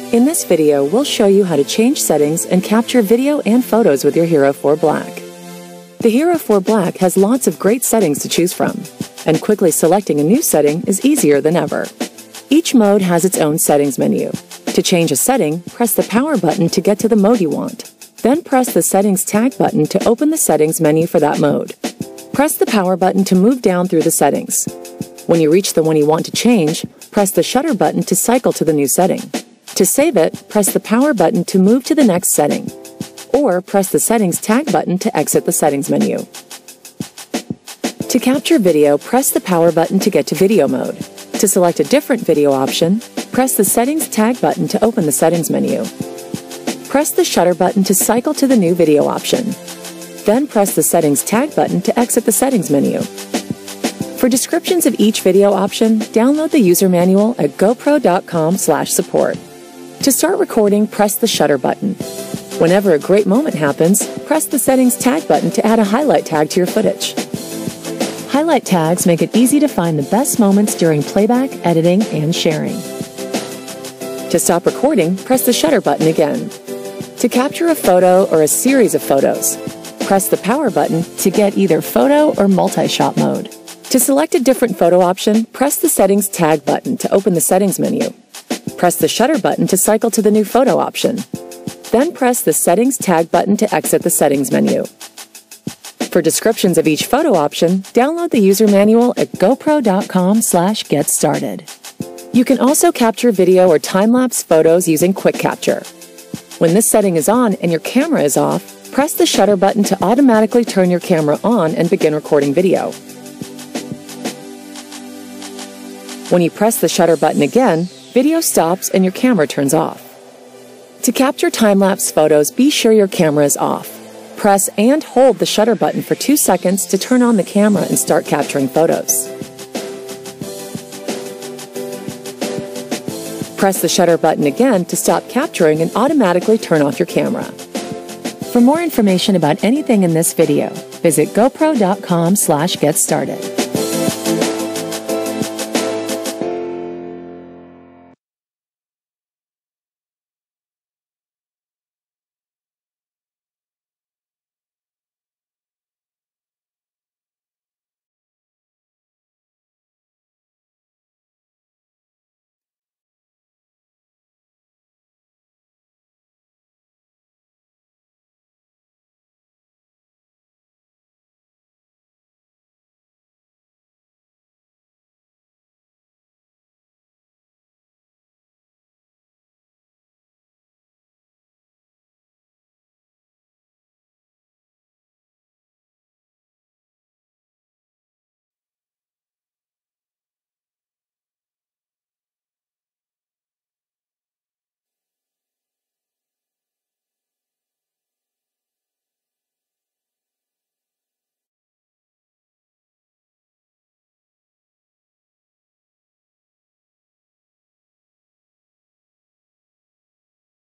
In this video, we'll show you how to change settings and capture video and photos with your Hero 4 Black. The Hero 4 Black has lots of great settings to choose from, and quickly selecting a new setting is easier than ever. Each mode has its own settings menu. To change a setting, press the power button to get to the mode you want. Then press the settings tag button to open the settings menu for that mode. Press the power button to move down through the settings. When you reach the one you want to change, press the shutter button to cycle to the new setting. To save it, press the power button to move to the next setting, or press the settings tag button to exit the settings menu. To capture video, press the power button to get to video mode. To select a different video option, press the settings tag button to open the settings menu. Press the shutter button to cycle to the new video option. Then press the settings tag button to exit the settings menu. For descriptions of each video option, download the user manual at gopro.com/support. To start recording, press the shutter button. Whenever a great moment happens, press the settings tag button to add a highlight tag to your footage. Highlight tags make it easy to find the best moments during playback, editing, and sharing. To stop recording, press the shutter button again. To capture a photo or a series of photos, press the power button to get either photo or multi-shot mode. To select a different photo option, press the settings tag button to open the settings menu. Press the shutter button to cycle to the new photo option. Then press the settings tag button to exit the settings menu. For descriptions of each photo option, download the user manual at gopro.com/getstarted. You can also capture video or time-lapse photos using Quick Capture. When this setting is on and your camera is off, press the shutter button to automatically turn your camera on and begin recording video. When you press the shutter button again, video stops and your camera turns off. To capture time-lapse photos, be sure your camera is off. Press and hold the shutter button for 2 seconds to turn on the camera and start capturing photos. Press the shutter button again to stop capturing and automatically turn off your camera. For more information about anything in this video, visit gopro.com/getstarted.